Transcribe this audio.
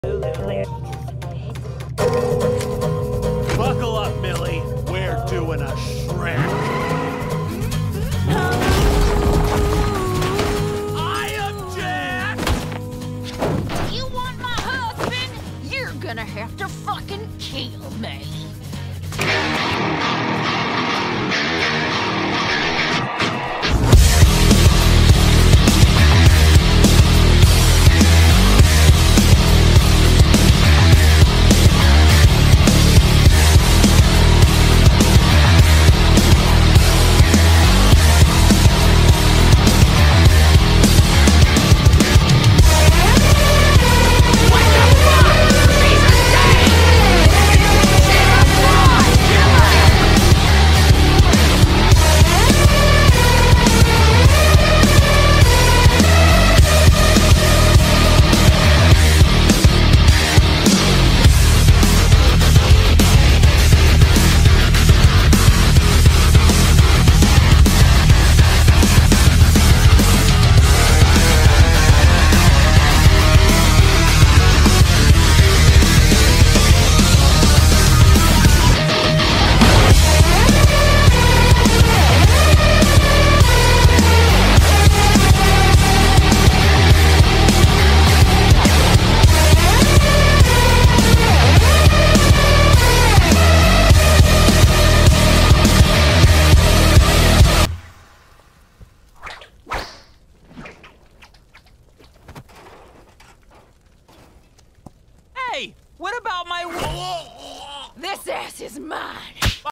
Buckle up, Millie. We're doing a shred. I object! You want my husband? You're gonna have to fucking kill me. Hey, what about my... This ass is mine.